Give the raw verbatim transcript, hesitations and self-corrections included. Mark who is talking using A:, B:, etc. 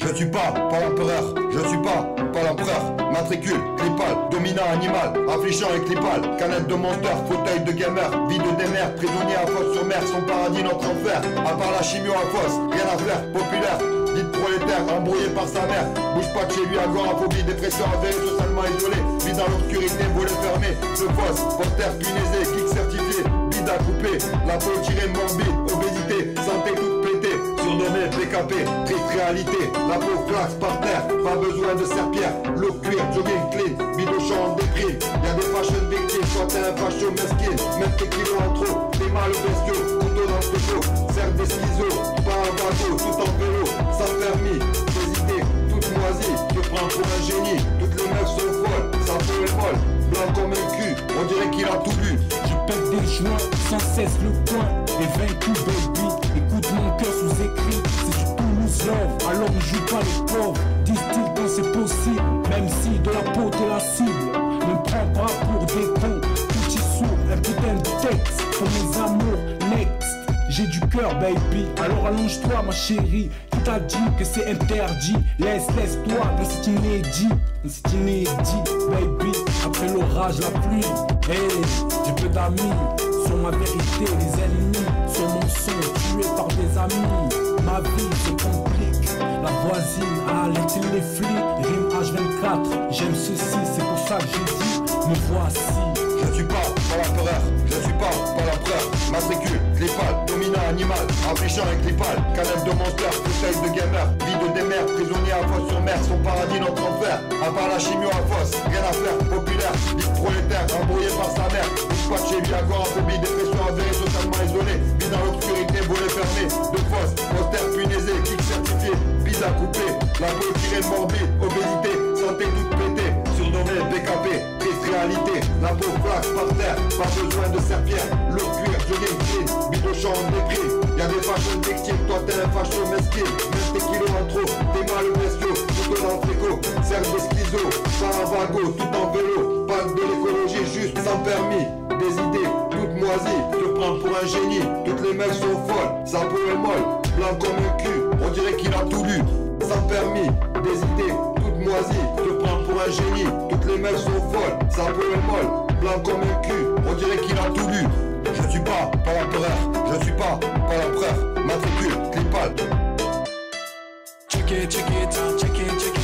A: Je suis pas, pas l'empereur, je suis pas, pas l'empereur. Matricule, clipal, dominant animal, affligeant et clipal. Canette de monster, fauteuil de gamer, vie de démerde, prisonnier à fosse sur mer, son paradis notre enfer. À part la chimio à fosse, rien à faire, populaire. Dite prolétaire, embrouillé par sa mère. Bouge pas de chez lui, agoraphobie, dépression avérée, socialement isolé. Vie dans l'obscurité, volet fermé, de fosse, poster punaisé, kick certifié, bide à couper, la peau tirée morbide, obésité, santé toute pétée, surnommé P K P, triste réalité, la peau flax par terre, pas besoin de serpillère, le cuir, jogging clean, bide au champ des crimes, y'a des fashion victimes, toi t'es un facho mesquine, même tes kilos en trop, t'es mal bestiaux, couteau dans le frigo, serre des ciseaux, pas un bateau, tout en vélo, sans permis, hésité, toute moisie, te prends pour un génie, toutes les meufs sont folles, sa peau est molle, blanc comme un cul, on dirait qu'il a tout bu.
B: Je pète des joints, sans cesse le coin, et vaincu baby, écoute mon cœur sous écrit, c'est du Toulouse love, alors on joue pas les pauvres, disent-ils quand c'est possible, même si de la peau t'es la cible, ne me prends pas pour des cons, petit sourd, un putain de texte, pour mes amours, next. J'ai du cœur baby, alors allonge-toi ma chérie. Qui t'a dit que c'est interdit? Laisse, laisse-toi, mais c'est inédit. Mais c'est inédit baby, après l'orage la pluie. Hey, j'ai peu d'amis, sur ma vérité les ennemis, sur mon son tué par des amis. Ma vie se complique, la voisine a alerté les flics. Rime H vingt-quatre, j'aime ceci, c'est pour ça que j'ai dit, me voici.
A: Je suis pas, pas l'empereur, je suis pas, pas l'empereur. Matricule, clipal, dominant animal, affligeant et clipal. Canette de monster, fauteuil de gamer, vie de démerde, prisonnier à fosse sur mer, son paradis notre enfer. À part la chimio à fosse, rien à faire, populaire, vite prolétaire, embrouillé par sa mère. Bouge pas de chez lui, agoraphobie, dépression avérée, totalement isolé. Vie dans l'obscurité, volet fermé, de fosse, poster punaisé, kick certifié, bise à couper, la peau tirée morbide, obésité, santé toute pétée, surnommé P K P, triste réalité, la peau flax par terre, pas besoin de serpillère, le cuir, jogging clean, bide au champ des prix, y'a des fashion victimes, toi t'es un facho mesquine, même tes kilos en trop, t'es mal bestiaux, tout dans le frigo, serre des schizos, par un vago, tout en vélo, pas de l'écologie, juste sans permis, des idées, toutes moisies, te prends pour un génie, toutes les meufs sont folles, sa peau est molle, blanc comme un cul, on dirait qu'il a tout lu, sans permis, des idées, toutes moisies, te prends pour un génie, toutes les meufs sont folles, sa peau est molle, blanc comme un cul, on dirait qu'il a tout lu. Je suis pas, pas l'empereur, je suis pas, pas l'empereur, matricule, clipal.
B: Check it, check it, check it, check it.